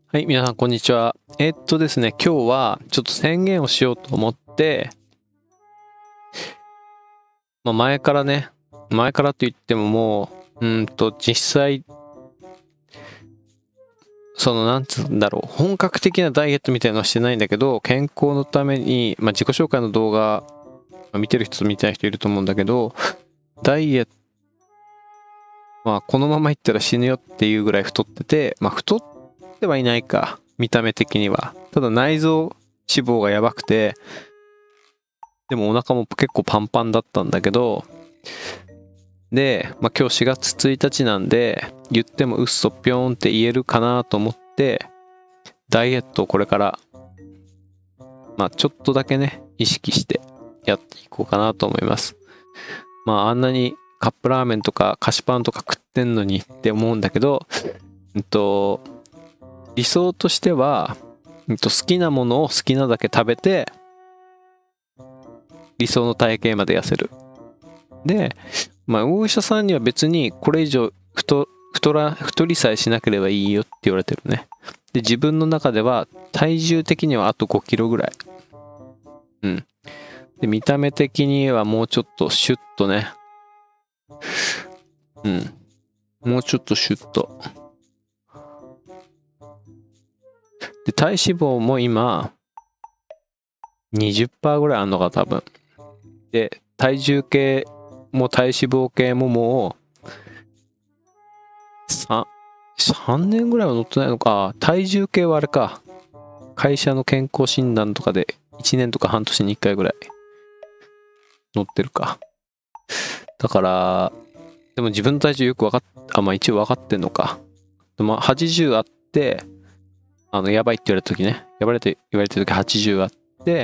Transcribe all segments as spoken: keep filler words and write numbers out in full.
はい、皆さん、こんにちは。えーっとですね、今日はちょっと宣言をしようと思って、まあ、前からね、前からと言ってももう、うーんと、実際、その、なんつうんだろう、本格的なダイエットみたいなのはしてないんだけど、健康のために、まあ、自己紹介の動画、まあ見てる人と見てない人いると思うんだけど、ダイエット、まあ、このままいったら死ぬよっていうぐらい太ってて、まあ、太ってはいないか、見た目的には。ただ内臓脂肪がやばくて、でもお腹も結構パンパンだったんだけど、で、まあ、今日しがつついたちなんで、言ってもうっそぴょんって言えるかなと思って、ダイエットをこれから、まあちょっとだけね、意識してやっていこうかなと思います。まああんなにカップラーメンとか菓子パンとか食ってんのにって思うんだけど、うんと、理想としては、うんと、好きなものを好きなだけ食べて、理想の体型まで痩せる。で、まあ、お医者さんには別にこれ以上太太ら太りさえしなければいいよって言われてるね。で、自分の中では体重的にはあとごキロぐらい。うん。で、見た目的にはもうちょっとシュッとね。うん。もうちょっとシュッと。で、体脂肪も今にじゅっパーセントぐらいあんのか多分。で、体重計も体脂肪計ももうさんねんぐらいは乗ってないのか。体重計はあれか。会社の健康診断とかでいちねんとか半年にいっかいぐらい乗ってるか。だから、でも自分の体重よく分かっ、あ、まあ一応分かってんのか。まあはちじゅうあって、あの、やばいって言われた時ね。やばいって言われた時はちじゅうあって、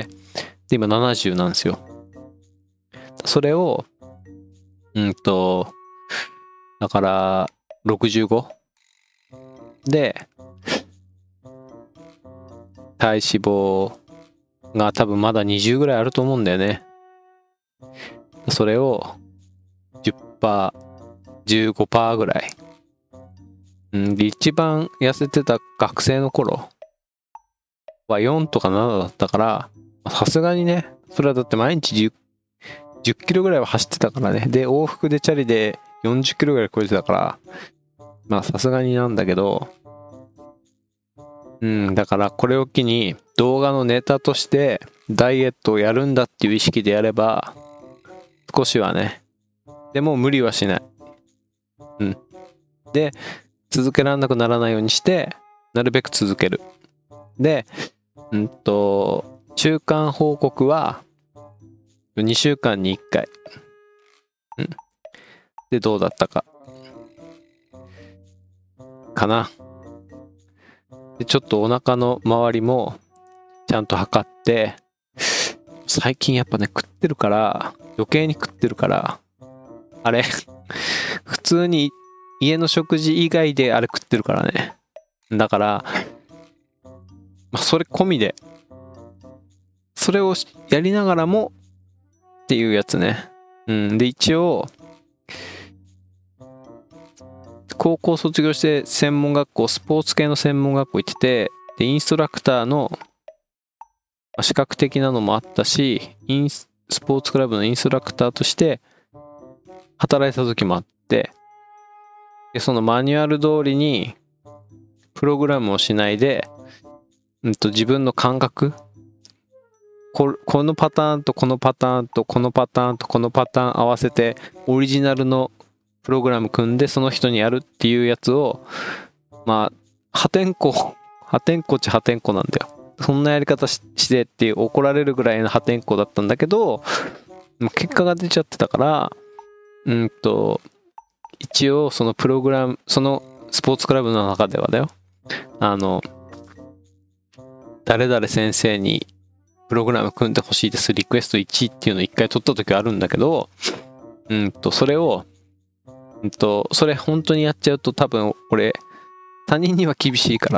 で、今ななじゅうなんですよ。それを、うんと、だから、ろくじゅうごで、体脂肪が多分まだにじゅうぐらいあると思うんだよね。それをじゅっパーセント、じゅうごパーセントぐらい。うん、で、一番痩せてた学生の頃はよんとかななだったから、さすがにね、それはだって毎日じゅう、じゅっキロぐらいは走ってたからね。で、往復でチャリでよんじゅっキロぐらい超えてたから、まあさすがになんだけど、うん、だからこれを機に動画のネタとしてダイエットをやるんだっていう意識でやれば、少しはね、でも無理はしない。うん。で、続けられなくならないようにして、なるべく続ける。で、うんと、中間報告はにしゅうかんにいっかい。うん。で、どうだったか。かな。で、ちょっとお腹の周りもちゃんと測って、最近やっぱね、食ってるから、余計に食ってるから、あれ、普通に家の食事以外であれ食ってるからね。だから、まあ、それ込みで、それをやりながらもっていうやつね。うん。で、一応、高校卒業して専門学校、スポーツ系の専門学校行ってて、で、インストラクターのまあ資格的なのもあったし、インス、スポーツクラブのインストラクターとして働いた時もあって、で、そのマニュアル通りにプログラムをしないで、うんと、自分の感覚、こ、このパターンとこのパターンとこのパターンとこのパターン合わせてオリジナルのプログラム組んでその人にやるっていうやつを、まあ、破天荒、破天荒っちゃ破天荒なんだよ。そんなやり方ししてっていう怒られるぐらいの破天荒だったんだけど、結果が出ちゃってたから、うんと、一応そのプログラム、そのスポーツクラブの中ではだよ。あの、誰々先生にプログラム組んでほしいですリクエストいちっていうのを一回取った時はあるんだけど、うんと、それを、うんと、それ本当にやっちゃうと多分俺、他人には厳しいから。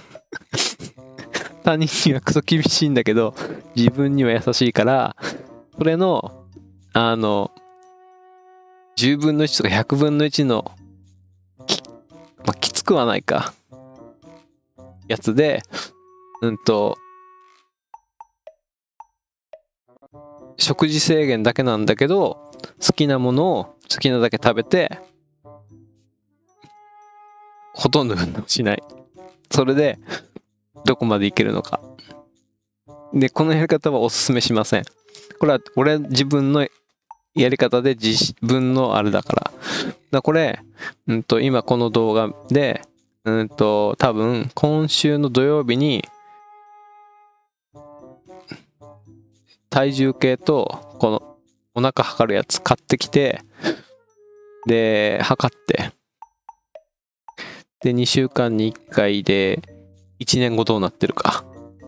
他人にはクソ厳しいんだけど、自分には優しいから、それの、あの、じゅうぶんのいちとかひゃくぶんのいちの、き、まあ、きつくはないか。 やつで、うんと、食事制限だけなんだけど、好きなものを好きなだけ食べて、ほとんど運動しない。それで、どこまでいけるのか。で、このやり方はおすすめしません。これは俺自分のやり方で自分のあれだから。だからこれ、うんと、今この動画で、うんと、多分今週の土曜日に、体重計と、このお腹測るやつ買ってきて、で、測って、で、にしゅうかんにいっかいで、いちねんごどうなってるか。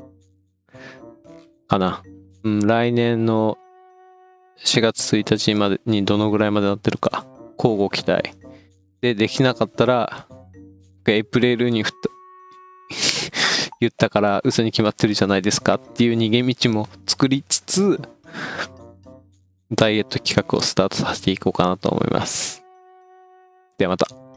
かな。うん、来年のしがつついたちまでにどのぐらいまでなってるか。交互期待。で、できなかったら、エイプリルに振った言ったから嘘に決まってるじゃないですかっていう逃げ道も作りつつ、ダイエット企画をスタートさせていこうかなと思います。ではまた。